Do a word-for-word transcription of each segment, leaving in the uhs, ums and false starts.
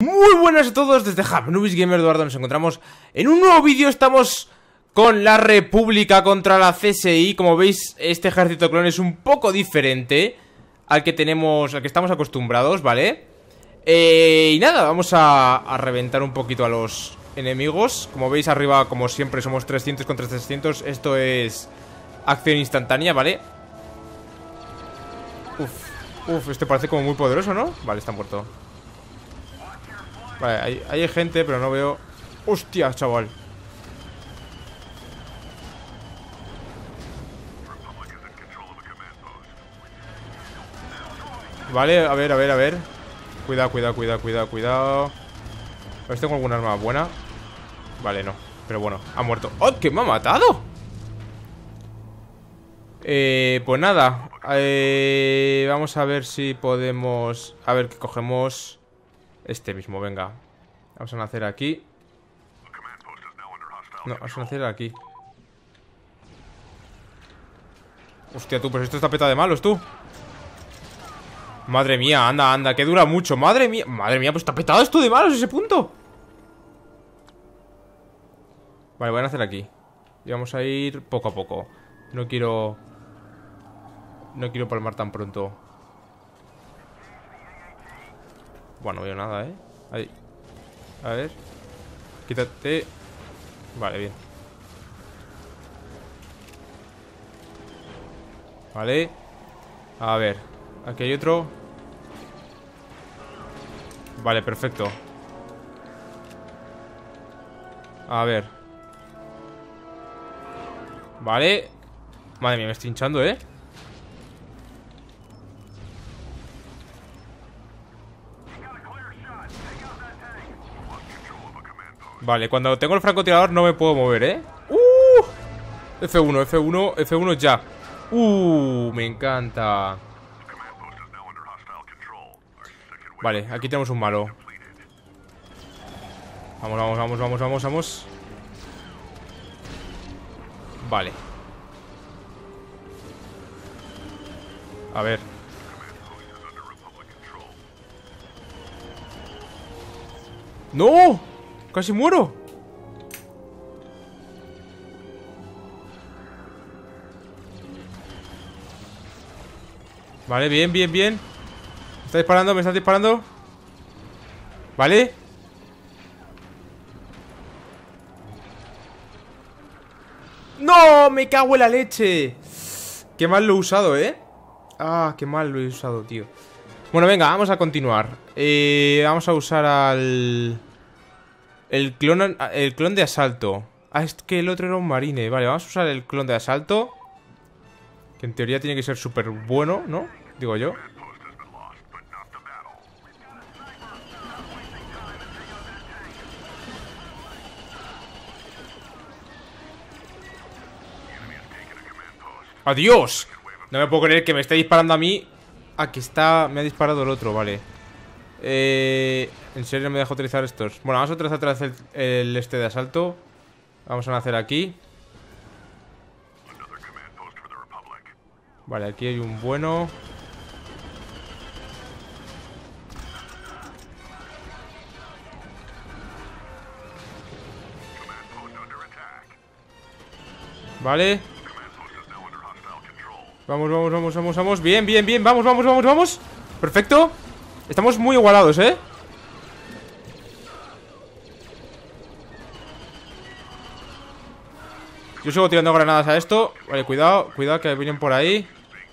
Muy buenas a todos, desde Habnubis Gamer Eduardo. Nos encontramos en un nuevo vídeo. Estamos con la República contra la C S I. Como veis, este ejército clon es un poco diferente al que tenemos, al que estamos acostumbrados, ¿vale? Eh, y nada, vamos a, a reventar un poquito a los enemigos. Como veis arriba, como siempre, somos trescientos contra trescientos. Esto es acción instantánea, ¿vale? Uf, uf, este parece como muy poderoso, ¿no? Vale, está muerto. Vale, hay, hay gente, pero no veo. Hostia, chaval. Vale, a ver, a ver, a ver. Cuidado, cuidado, cuidado, cuidado, cuidado. A ver si tengo alguna arma buena. Vale, no, pero bueno, ha muerto. ¡Oh, que me ha matado! Eh, pues nada, eh, vamos a ver si podemos. A ver, que cogemos este mismo, venga. Vamos a nacer aquí. No, vamos a nacer aquí. Hostia, tú, pero esto está petado de malos, tú. Madre mía, anda, anda, que dura mucho. Madre mía, madre mía, pues está petado esto de malos, ese punto. Vale, voy a nacer aquí. Y vamos a ir poco a poco. No quiero... No quiero palmar tan pronto. Bueno, no veo nada, ¿eh? Ahí. A ver. Quítate. Vale, bien. Vale. A ver. Aquí hay otro. Vale, perfecto. A ver. Vale. Madre mía, me estoy hinchando, ¿eh? Vale, cuando tengo el francotirador no me puedo mover, ¿eh? ¡Uh! F uno, F uno, F uno ya. ¡Uh! Me encanta. Vale, aquí tenemos un malo. Vamos, vamos, vamos, vamos, vamos, vamos. Vale. A ver. ¡No! ¡Casi muero! Vale, bien, bien, bien. Me está disparando, me está disparando. Vale. ¡No! ¡Me cago en la leche! Qué mal lo he usado, ¿eh? Ah, qué mal lo he usado, tío. Bueno, venga, vamos a continuar. eh, Vamos a usar al... El clon, el clon de asalto. Ah, es que el otro era un marine. Vale, vamos a usar el clon de asalto, que en teoría tiene que ser súper bueno, ¿no? Digo yo. ¡Adiós! No me puedo creer que me esté disparando a mí. Ah, que está... Me ha disparado el otro, vale. Eh... ¿En serio me deja utilizar estos? Bueno, vamos a utilizar otra vez el, el este de asalto. Vamos a nacer aquí. Vale, aquí hay un bueno. Vale. Vamos, vamos, vamos, vamos, vamos. Bien, bien, bien, vamos, vamos, vamos, vamos. Perfecto. Estamos muy igualados, ¿eh? Yo sigo tirando granadas a esto. Vale, cuidado, cuidado que vienen por ahí.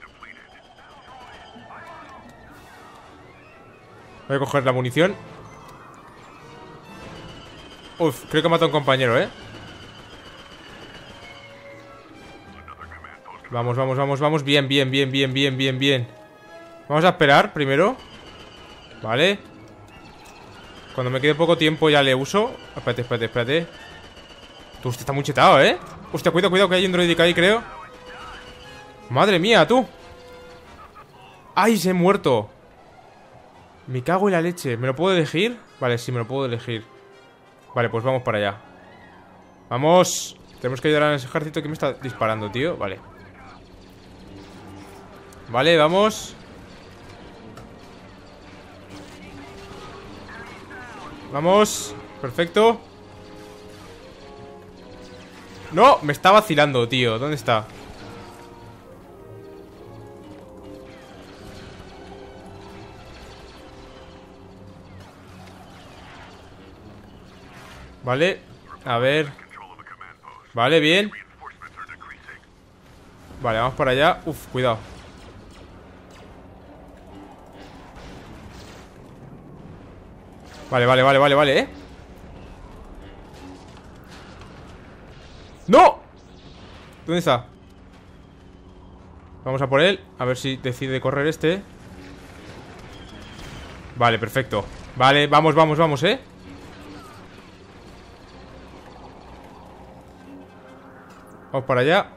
Voy a coger la munición. Uf, creo que he matado a un compañero, ¿eh? Vamos, vamos, vamos, vamos. Bien, bien, bien, bien, bien, bien, bien. Vamos a esperar primero. Vale. Cuando me quede poco tiempo ya le uso. Espérate, espérate, espérate. Tú, usted está muy chetado, ¿eh? Hostia, cuidado, cuidado, que hay un droidic ahí, creo. Madre mía, tú. ¡Ay, se ha muerto! Me cago en la leche. ¿Me lo puedo elegir? Vale, sí, me lo puedo elegir. Vale, pues vamos para allá. ¡Vamos! Tenemos que ayudar a ese ejército que me está disparando, tío. Vale. Vale, vamos. Vamos. Perfecto. No, me está vacilando, tío. ¿Dónde está? Vale, a ver. Vale, bien. Vale, vamos para allá. Uf, cuidado. Vale, vale, vale, vale, vale, ¿eh? ¡No! ¿Dónde está? Vamos a por él. A ver si decide correr este. Vale, perfecto. Vale, vamos, vamos, vamos, ¿eh? Vamos para allá.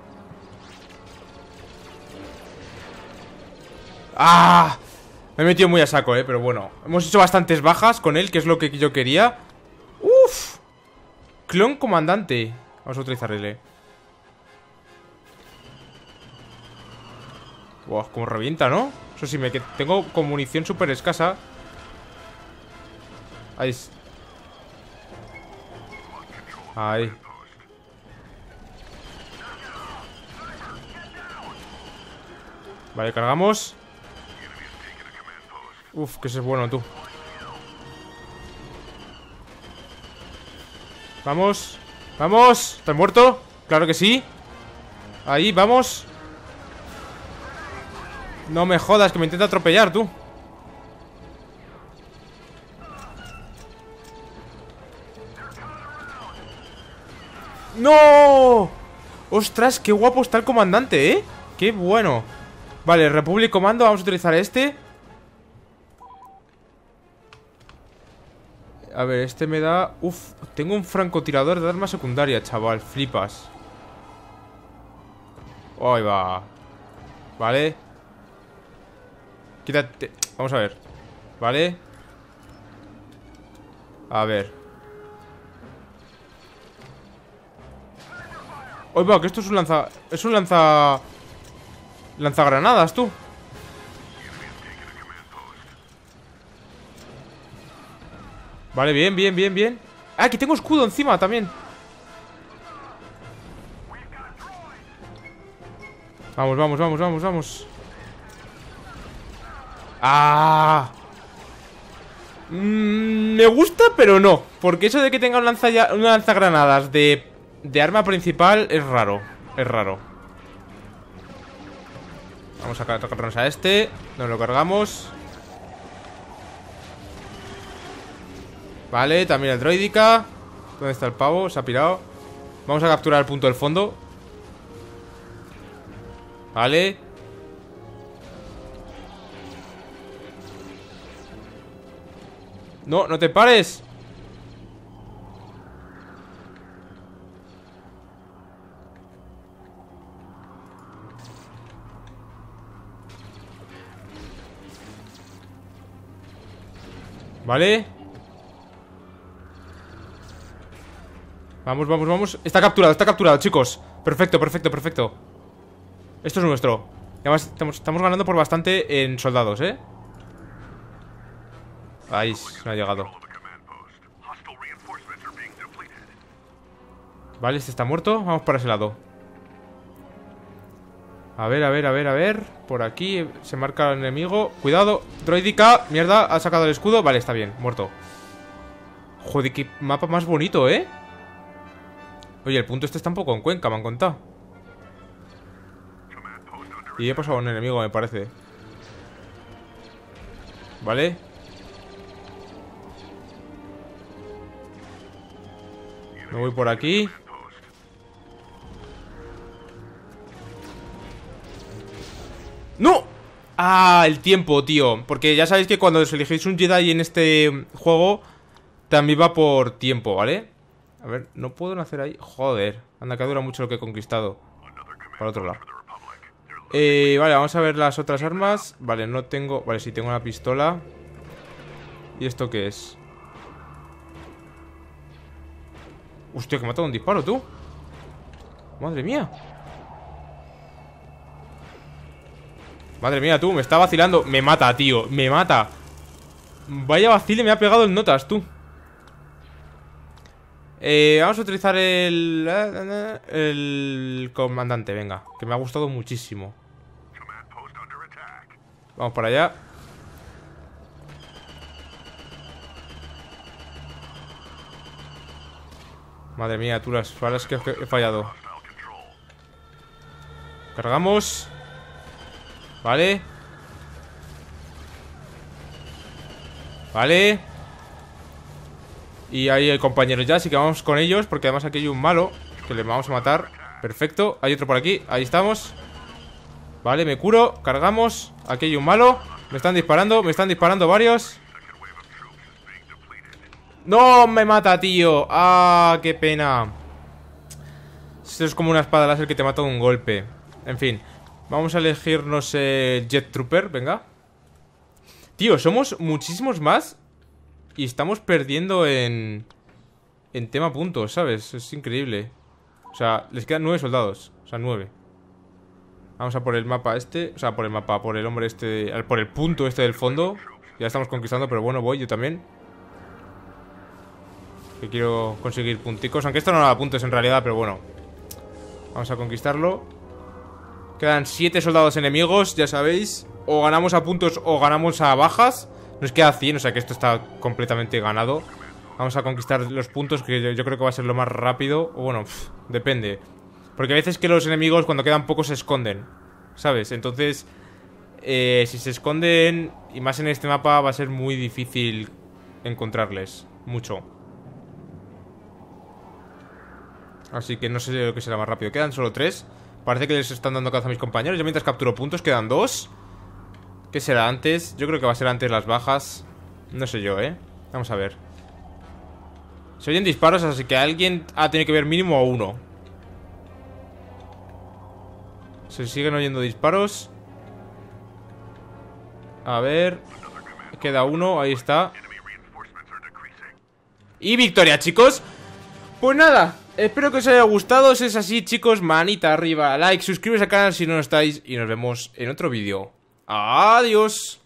¡Ah! Me he metido muy a saco, eh, pero bueno. Hemos hecho bastantes bajas con él, que es lo que yo quería. ¡Uf! Clon comandante. Vamos a utilizar relé. Wow, como revienta, ¿no? Eso sí, me que tengo con munición súper escasa. Ahí. Ahí. Vale, cargamos. Uf, que ese es bueno, tú. Vamos. Vamos. ¿Estás muerto? Claro que sí. Ahí, vamos. No me jodas, que me intenta atropellar, tú. ¡No! ¡Ostras, qué guapo está el comandante, eh! ¡Qué bueno! Vale, Republic Comando, vamos a utilizar este. A ver, este me da... Uf, tengo un francotirador de arma secundaria, chaval. Flipas. Ahí va. Vale. Quítate. Vamos a ver. Vale. A ver. Ahí va, que esto es un lanza... Es un lanza... Lanzagranadas, tú. Vale, bien, bien, bien, bien. Ah, aquí tengo escudo encima también. Vamos, vamos, vamos, vamos, vamos. Ah. Mm, me gusta, pero no. Porque eso de que tenga un, lanza un lanzagranadas de, de arma principal es raro. Es raro. Vamos a cargarnos a este. Nos lo cargamos. Vale, también el droidica. ¿Dónde está el pavo? Se ha pirado. Vamos a capturar el punto del fondo. Vale. No, no te pares. Vale. Vamos, vamos, vamos. Está capturado, está capturado, chicos. Perfecto, perfecto, perfecto. Esto es nuestro. Y además estamos, estamos ganando por bastante en soldados, ¿eh? Ahí se me ha llegado. Vale, este está muerto. Vamos para ese lado. A ver, a ver, a ver, a ver. Por aquí se marca el enemigo. Cuidado, droidica. Mierda, ha sacado el escudo. Vale, está bien, muerto. Joder, qué mapa más bonito, ¿eh? Oye, el punto este está un poco en Cuenca, me han contado. Y he pasado a un enemigo, me parece. Vale. Me voy por aquí. ¡No! Ah, el tiempo, tío. Porque ya sabéis que cuando os elegís un Jedi en este juego también va por tiempo, ¿vale? A ver, no puedo nacer ahí. Joder, anda que dura mucho lo que he conquistado. Para otro lado. Eh, vale, vamos a ver las otras armas. Vale, no tengo... Vale, sí, tengo una pistola. ¿Y esto qué es? Hostia, que me ha matado un disparo, tú. Madre mía. Madre mía, tú, me está vacilando. Me mata, tío, me mata. Vaya vacile, me ha pegado en notas, tú. Eh, vamos a utilizar el... El comandante, venga. Que me ha gustado muchísimo. Vamos para allá. Madre mía, tú las balas que he fallado. Cargamos. Vale. Vale. Y ahí hay compañeros ya, así que vamos con ellos. Porque además aquí hay un malo que le vamos a matar. Perfecto, hay otro por aquí, ahí estamos. Vale, me curo, cargamos. Aquí hay un malo, me están disparando. Me están disparando varios. ¡No! Me mata, tío. ¡Ah! ¡Qué pena! Esto es como una espada láser que te mata de un golpe. En fin, vamos a elegirnos el Jet Trooper, venga. Tío, somos muchísimos más y estamos perdiendo en... En tema puntos, ¿sabes? Es increíble. O sea, les quedan nueve soldados. O sea, nueve. Vamos a por el mapa este. O sea, por el mapa, por el hombre este. Por el punto este del fondo. Ya estamos conquistando, pero bueno, voy yo también. Que quiero conseguir punticos. Aunque esto no da puntos en realidad, pero bueno. Vamos a conquistarlo. Quedan siete soldados enemigos, ya sabéis. O ganamos a puntos o ganamos a bajas. Nos queda cien, o sea que esto está completamente ganado. Vamos a conquistar los puntos, que yo, yo creo que va a ser lo más rápido. O bueno, pff, depende. Porque a veces que los enemigos cuando quedan pocos se esconden, ¿sabes? Entonces, eh, si se esconden, y más en este mapa, va a ser muy difícil encontrarles. Mucho. Así que no sé lo que será más rápido. Quedan solo tres. Parece que les están dando caza a mis compañeros. Yo mientras capturo puntos, quedan dos. ¿Qué será antes? Yo creo que va a ser antes las bajas. No sé yo, ¿eh? Vamos a ver. Se oyen disparos, así que alguien ha tenido que ver mínimo a uno. Se siguen oyendo disparos. A ver. Queda uno, ahí está. Y victoria, chicos. Pues nada, espero que os haya gustado. Si es así, chicos, manita arriba, like, suscribiros al canal si no lo estáis. Y nos vemos en otro vídeo. Adiós.